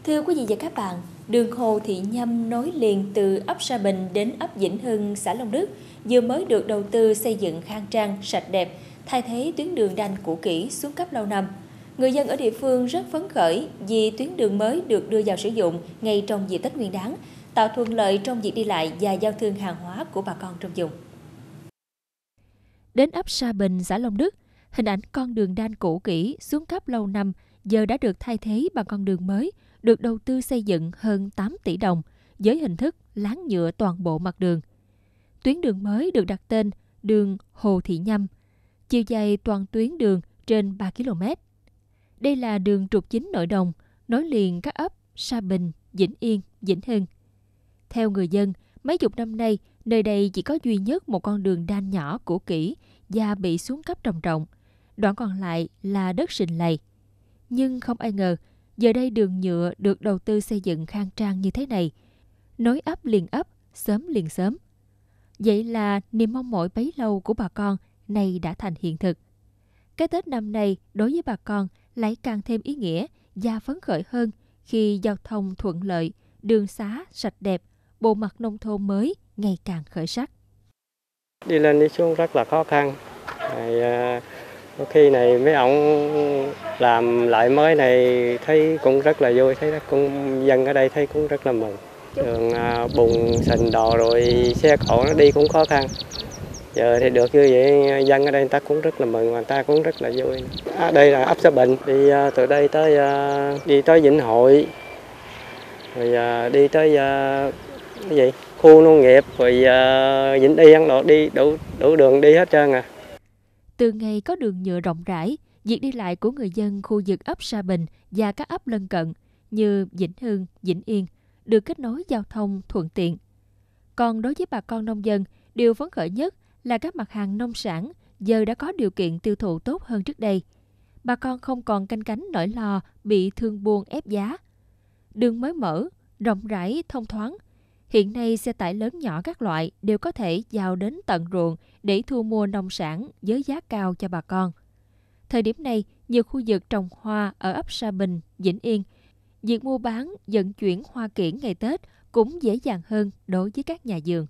Thưa quý vị và các bạn, đường Hồ Thị Nhâm nối liền từ ấp Sa Bình đến ấp Vĩnh Hưng, xã Long Đức vừa mới được đầu tư xây dựng khang trang, sạch đẹp, thay thế tuyến đường đanh cũ kỹ xuống cấp lâu năm. Người dân ở địa phương rất phấn khởi vì tuyến đường mới được đưa vào sử dụng ngay trong dịp Tết Nguyên đán, tạo thuận lợi trong việc đi lại và giao thương hàng hóa của bà con trong vùng. Đến ấp Sa Bình, xã Long Đức, hình ảnh con đường đanh cũ kỹ, xuống cấp lâu năm giờ đã được thay thế bằng con đường mới, được đầu tư xây dựng hơn 8 tỷ đồng với hình thức láng nhựa toàn bộ mặt đường. Tuyến đường mới được đặt tên đường Hồ Thị Nhâm, chiều dài toàn tuyến đường trên 3 km. Đây là đường trục chính nội đồng, nối liền các ấp Sa Bình, Vĩnh Yên, Vĩnh Hưng. Theo người dân, mấy chục năm nay, nơi đây chỉ có duy nhất một con đường đan nhỏ cũ kỹ và bị xuống cấp trầm trọng. Đoạn còn lại là đất sình lầy. Nhưng không ai ngờ, giờ đây đường nhựa được đầu tư xây dựng khang trang như thế này, nối ấp liền ấp, xóm liền xóm. Vậy là niềm mong mỏi bấy lâu của bà con nay đã thành hiện thực. Cái Tết năm nay đối với bà con lại càng thêm ý nghĩa và phấn khởi hơn khi giao thông thuận lợi, đường xá sạch đẹp, bộ mặt nông thôn mới ngày càng khởi sắc. Đi lên đi xuống rất là khó khăn. Có khi này mấy ông làm lại mới này thấy cũng rất là vui, thấy cũng dân ở đây thấy cũng rất là mừng. Đường bùn sình đò rồi xe cộ nó đi cũng khó khăn. Giờ thì được như vậy, dân ở đây người ta cũng rất là mừng và người ta cũng rất là vui. Đây là ấp Sa Bình, đi từ đây tới Vĩnh Hội, rồi đi tới cái gì khu nông nghiệp, rồi Vĩnh Yên, đi đủ đường đi hết trơn à. Từ ngày có đường nhựa rộng rãi, việc đi lại của người dân khu vực ấp Sa Bình và các ấp lân cận như Vĩnh Hưng, Vĩnh Yên được kết nối giao thông thuận tiện. Còn đối với bà con nông dân, điều phấn khởi nhất là các mặt hàng nông sản giờ đã có điều kiện tiêu thụ tốt hơn trước đây. Bà con không còn canh cánh nỗi lo bị thương buôn ép giá. Đường mới mở, rộng rãi, thông thoáng. Hiện nay xe tải lớn nhỏ các loại đều có thể vào đến tận ruộng để thu mua nông sản với giá cao cho bà con. Thời điểm này, nhiều khu vực trồng hoa ở ấp Sa Bình, Vĩnh Yên, việc mua bán, vận chuyển hoa kiển ngày Tết cũng dễ dàng hơn đối với các nhà vườn.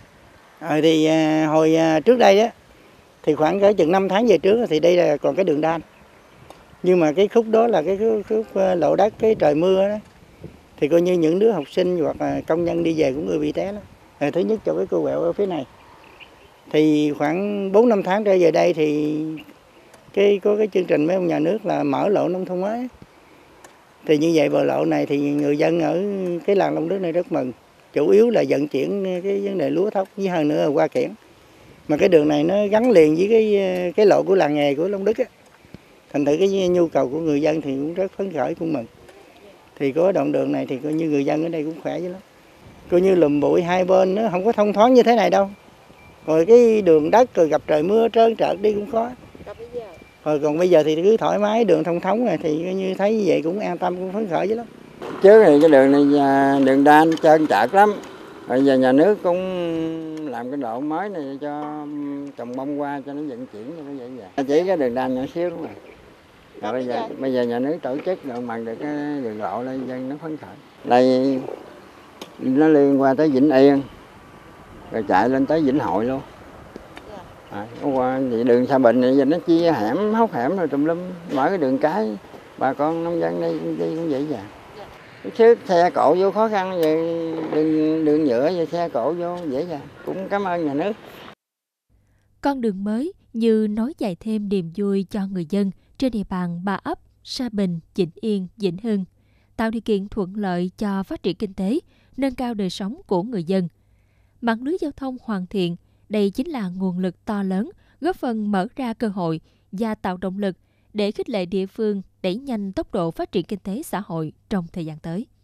Hồi trước đây đó, thì khoảng cỡ chừng 5 tháng về trước thì đây là còn cái đường đan. Nhưng mà cái khúc đó là cái khúc lộ đất cái trời mưa đó. Thì coi như những đứa học sinh hoặc là công nhân đi về cũng người bị té lắm. Thứ nhất cho cái cô quẹo ở phía này. Thì khoảng 4-5 tháng trở về đây thì có cái chương trình mấy ông nhà nước là mở lộ nông thôn mới. Thì như vậy bờ lộ này thì người dân ở cái làng Long Đức này rất mừng. Chủ yếu là vận chuyển cái vấn đề lúa thóc với hơn nữa là hoa kiển. Mà cái đường này nó gắn liền với cái lộ của làng nghề của Long Đức á. Thành thử cái nhu cầu của người dân thì cũng rất phấn khởi, cũng mừng. Thì có đoạn đường này thì coi như người dân ở đây cũng khỏe dữ lắm. Coi như lùm bụi hai bên nó không có thông thoáng như thế này đâu. Rồi cái đường đất rồi gặp trời mưa trơn trợt đi cũng khó. Rồi còn bây giờ thì cứ thoải mái, đường thông thống này thì coi như thấy như vậy cũng an tâm, cũng phấn khởi dữ lắm. Trước thì cái đường này đường đan trơn trợt lắm. Bây giờ nhà nước cũng làm cái độ mới này cho trồng bông hoa cho nó vận chuyển cho nó dễ dàng. Chỉ cái đường đan nhỏ xíu đúng rồi. Rồi bây giờ nhà nước tổ chức rồi bằng được cái đường lộ lên dân nó phấn khởi. Đây nó liên qua tới Vĩnh Yên, rồi chạy lên tới Vĩnh Hội luôn. Qua thì đường Sa Bình này giờ nó chia hẻm, hốc hẻm rồi tùm lum, mở cái đường cái, bà con nông dân đây đi cũng dễ dàng. Trước xe cộ vô khó khăn vậy, đường nhựa và xe cộ vô dễ dàng. Cũng cảm ơn nhà nước. Con đường mới như nối dài thêm niềm vui cho người dân trên địa bàn 3 ấp Sa Bình, Vĩnh Yên, Vĩnh Hưng, tạo điều kiện thuận lợi cho phát triển kinh tế, nâng cao đời sống của người dân. Mạng lưới giao thông hoàn thiện, đây chính là nguồn lực to lớn, góp phần mở ra cơ hội và tạo động lực để khích lệ địa phương đẩy nhanh tốc độ phát triển kinh tế xã hội trong thời gian tới.